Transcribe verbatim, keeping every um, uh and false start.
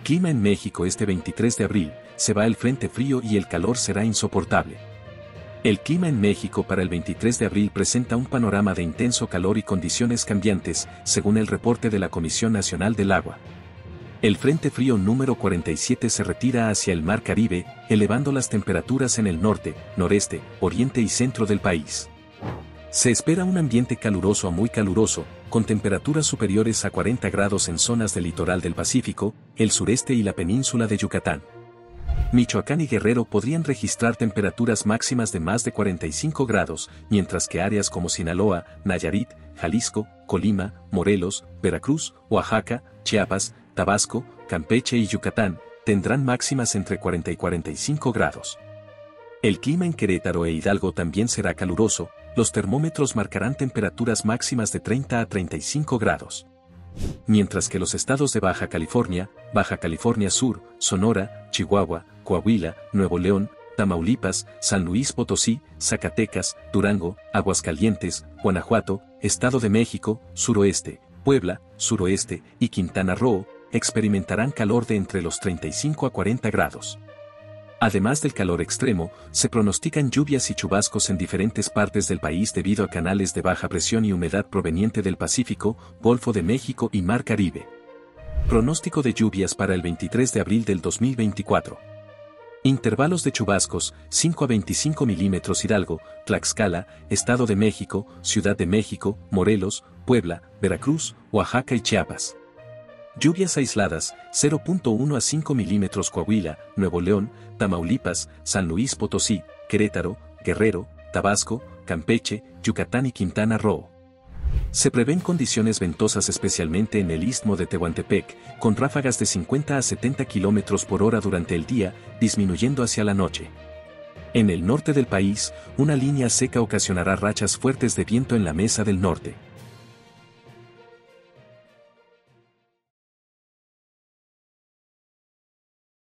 Clima en México este veintitrés de abril, se va el frente frío y el calor será insoportable. El clima en México para el veintitrés de abril presenta un panorama de intenso calor y condiciones cambiantes, según el reporte de la Comisión Nacional del Agua. El frente frío número cuarenta y siete se retira hacia el Mar Caribe, elevando las temperaturas en el norte, noreste, oriente y centro del país. Se espera un ambiente caluroso a muy caluroso, con temperaturas superiores a cuarenta grados en zonas del litoral del Pacífico, el sureste y la península de Yucatán. Michoacán y Guerrero podrían registrar temperaturas máximas de más de cuarenta y cinco grados, mientras que áreas como Sinaloa, Nayarit, Jalisco, Colima, Morelos, Veracruz, Oaxaca, Chiapas, Tabasco, Campeche y Yucatán tendrán máximas entre cuarenta y cuarenta y cinco grados. El clima en Querétaro e Hidalgo también será caluroso, los termómetros marcarán temperaturas máximas de treinta a treinta y cinco grados. Mientras que los estados de Baja California, Baja California Sur, Sonora, Chihuahua, Coahuila, Nuevo León, Tamaulipas, San Luis Potosí, Zacatecas, Durango, Aguascalientes, Guanajuato, Estado de México, Suroeste, Puebla, Suroeste y Quintana Roo, experimentarán calor de entre los treinta y cinco a cuarenta grados. Además del calor extremo, se pronostican lluvias y chubascos en diferentes partes del país debido a canales de baja presión y humedad proveniente del Pacífico, Golfo de México y Mar Caribe. Pronóstico de lluvias para el veintitrés de abril del dos mil veinticuatro. Intervalos de chubascos, cinco a veinticinco milímetros Hidalgo, Tlaxcala, Estado de México, Ciudad de México, Morelos, Puebla, Veracruz, Oaxaca y Chiapas. Lluvias aisladas, cero punto uno a cinco milímetros Coahuila, Nuevo León, Tamaulipas, San Luis Potosí, Querétaro, Guerrero, Tabasco, Campeche, Yucatán y Quintana Roo. Se prevén condiciones ventosas especialmente en el istmo de Tehuantepec, con ráfagas de cincuenta a setenta kilómetros por hora durante el día, disminuyendo hacia la noche. En el norte del país, una línea seca ocasionará rachas fuertes de viento en la Mesa del Norte.